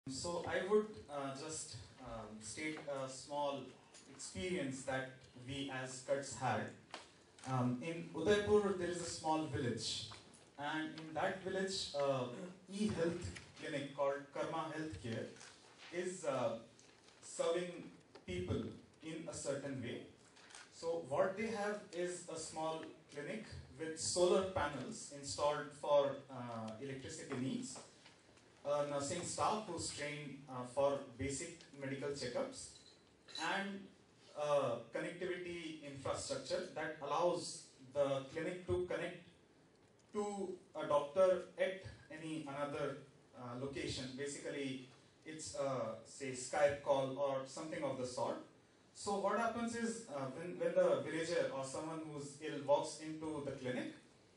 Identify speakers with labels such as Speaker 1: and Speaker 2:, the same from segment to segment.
Speaker 1: So I would just state a small experience that we as Cuts had. In Udaipur, there is a small village, and in that village, e-health clinic called Karma Healthcare is serving people in a certain way. So what they have is a small clinic with solar panels installed for electricity needs, a nursing staff who's trained for basic medical checkups, and connectivity infrastructure that allows the clinic to connect to a doctor at any another location. Basically, it's say Skype call or something of the sort. So what happens is when the villager or someone who's ill walks into the clinic,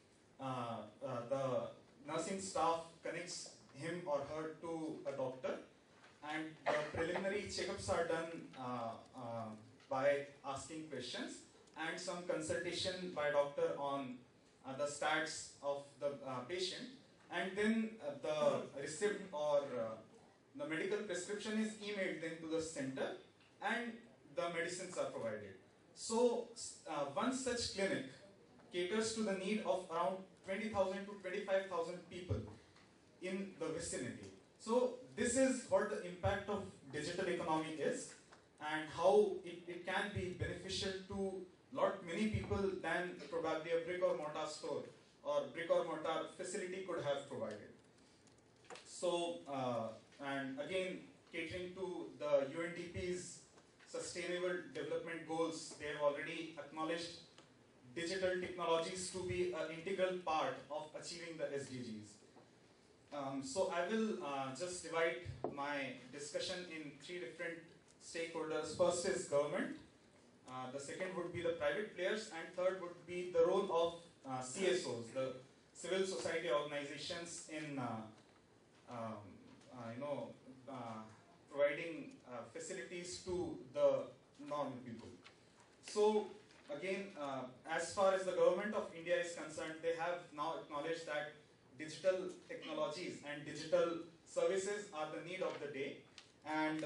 Speaker 1: the nursing staff connects him or her to a doctor, and the preliminary checkups are done by asking questions and some consultation by doctor on the stats of the patient, and then the receipt or the medical prescription is emailed then to the center, and the medicines are provided. So one such clinic caters to the need of around 20,000 to 25,000 people in the vicinity. So this is what the impact of digital economy is, and how it can be beneficial to many people than probably a brick or mortar store or brick or mortar facility could have provided. So and again, catering to the UNDP's sustainable development goals, they have already acknowledged digital technologies to be an integral part of achieving the SDGs. So I will just divide my discussion in three different stakeholders. First is government, the second would be the private players, and third would be the role of CSOs, the civil society organizations in providing facilities to the normal people. So again, as far as the government of India is concerned, they have now acknowledged that digital technologies and digital services are the need of the day, and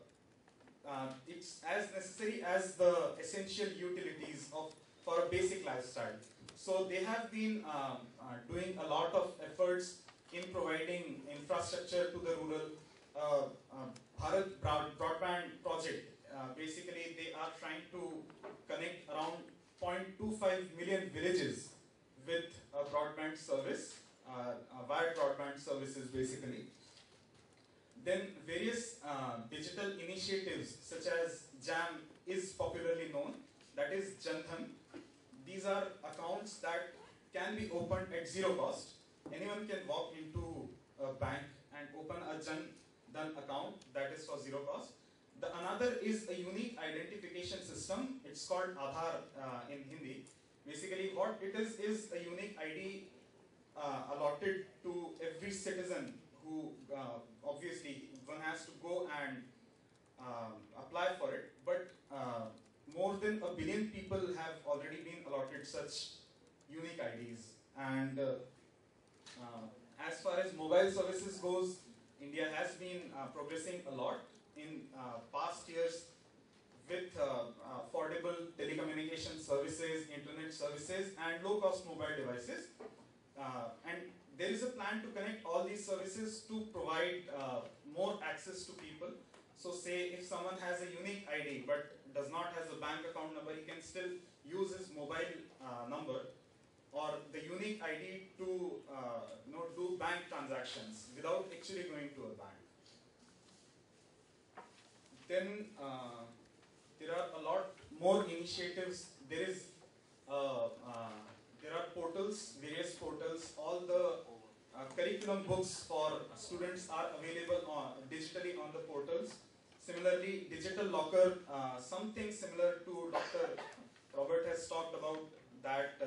Speaker 1: it's as necessary as the essential utilities for a basic lifestyle. So they have been doing a lot of efforts in providing infrastructure to the rural. Bharat Broadband Project, basically they are trying to connect around 0.25 million villages with a broadband service, wired broadband services basically. Then various digital initiatives such as JAM is popularly known, that is Jan Dhan. These are accounts that can be opened at zero cost. Anyone can walk into a bank and open a Jan Dhan account, that is for zero cost. The another is a unique identification system. It's called Aadhaar in Hindi. Basically what it is a unique ID allotted to every citizen who obviously one has to go and apply for it, but more than 1 billion people have already been allotted such unique IDs. And as far as mobile services goes, India has been progressing a lot in past years with affordable telecommunication services, internet services, and low-cost mobile devices. And there is a plan to connect all these services to provide more access to people. So say if someone has a unique ID but does not have a bank account number, he can still use his mobile number or the unique ID to do bank transactions without actually going to a bank. Then there are a lot more initiatives. There are portals, various portals. All the curriculum books for students are available digitally on the portals. Similarly, digital locker, something similar to Dr. Robert has talked about, that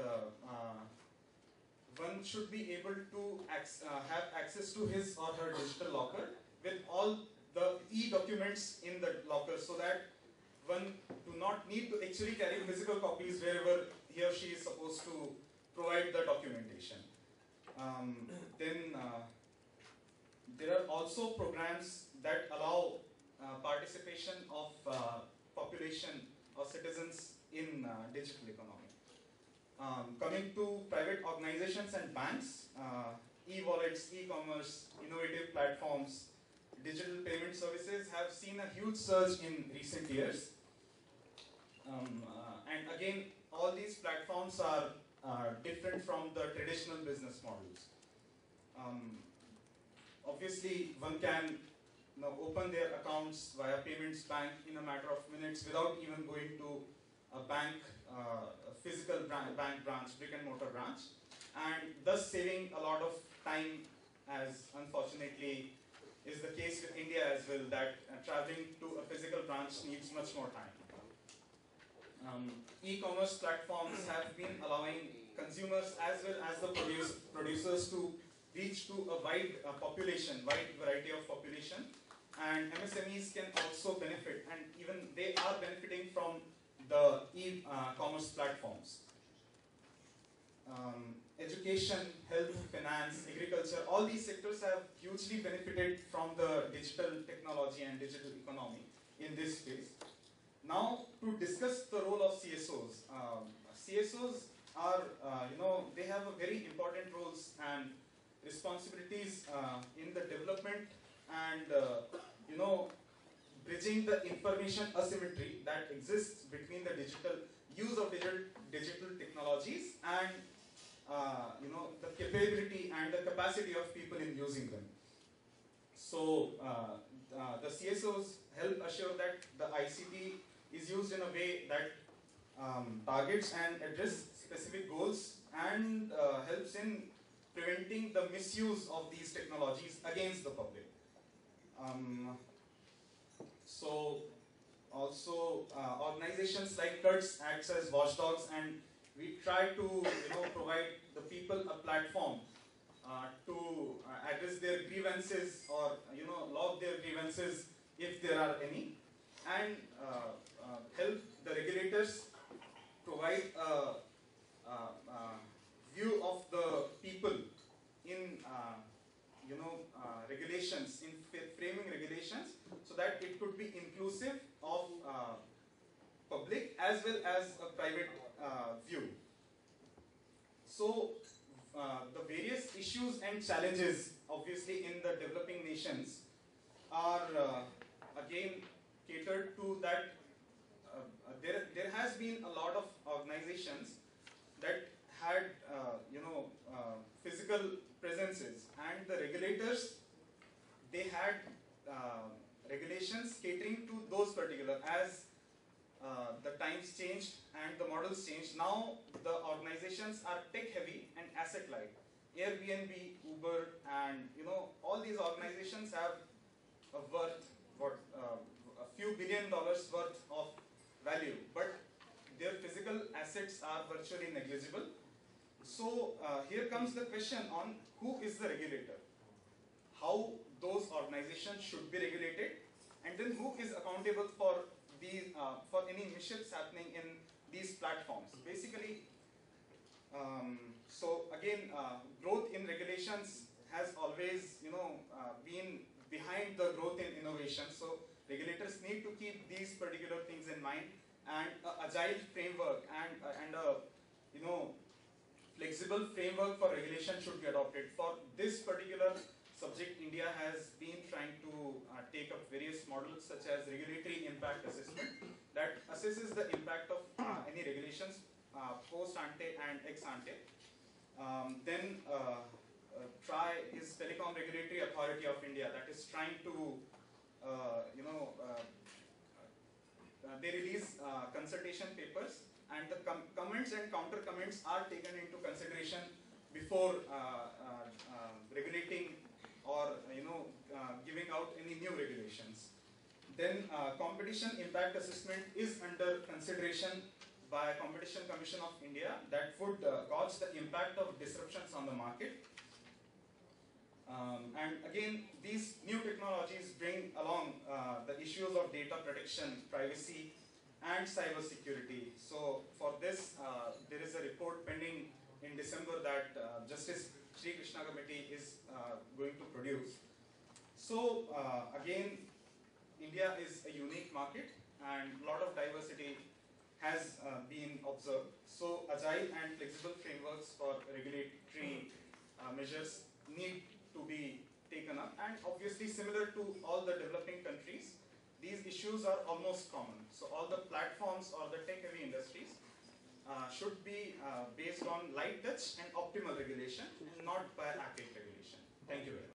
Speaker 1: one should be able to have access to his or her digital locker with all the e-documents in the locker, so that one do not need to actually carry physical copies wherever he or she is supposed to provide the documentation. Then there are also programs that participation of population or citizens in digital economy. Coming to private organizations and banks, e-wallets, e-commerce, innovative platforms, digital payment services have seen a huge surge in recent years. And again, all these platforms are different from the traditional business models. Obviously, one can open their accounts via payments bank in a matter of minutes without even going to a bank, a physical bank branch, brick and mortar branch, and thus saving a lot of time, as unfortunately is the case with India as well, that traveling to a physical branch needs much more time. E-commerce platforms have been allowing consumers as well as the producers to reach to a wide variety of population, and MSMEs can also benefit, and even they are benefiting from the e-commerce platforms. Education, health, finance, agriculture, all these sectors have hugely benefited from the digital technology and digital economy in this space. Now, to discuss the role of CSOs, CSOs are, they have a very important roles and responsibilities in the development and, bridging the information asymmetry that exists between the use of digital technologies and, the capability and the capacity of people in using them. So, the CSOs help assure that the ICT is used in a way that targets and address specific goals and helps in preventing the misuse of these technologies against the public. So also organizations like CUTS acts as watchdogs, and we try to provide the people a platform to address their grievances or log their grievances if there are any, and help the regulators provide a view of the people in regulations, in framing regulations, so that it could be inclusive of public as well as a private view. So the various issues and challenges, obviously, in the developing nations are again catered to that. There has been a lot of organizations that had physical presences, and the regulators, they had regulations catering to those particular. As the times changed and the models changed, now the organizations are tech heavy and asset light. Airbnb, Uber, and all these organizations have a worth, a few $1 billion worth of value, but their physical assets are virtually negligible. So here comes the question on who is the regulator, how those organizations should be regulated, and then who is accountable for these for any mischiefs happening in these platforms. Basically, so again, growth in regulations has always been behind the growth in innovation. So regulators need to keep these particular things in mind, and agile framework and a flexible framework for regulation should be adopted. For this particular subject, India has been trying to take up various models such as regulatory impact assessment that assesses the impact of any regulations post ante and ex ante. Then TRAI is Telecom Regulatory Authority of India, that is trying to they release consultation papers, and the comments and counter comments are taken into consideration before regulating or giving out any new regulations. Then competition impact assessment is under consideration by Competition Commission of India that would gauge the impact of disruptions on the market. And again, these new technologies bring along the issues of data protection, privacy, and cyber security. So for this, there is a report pending in December that Justice Sri Krishna Committee is going to produce. So again, India is a unique market and a lot of diversity has been observed. So agile and flexible frameworks for regulatory measures need to be taken up, and obviously similar to all the developing countries, these issues are almost common. So all the platforms or the tech heavy industries should be based on light touch and optimal regulation and not by archaic regulation. Thank you very much.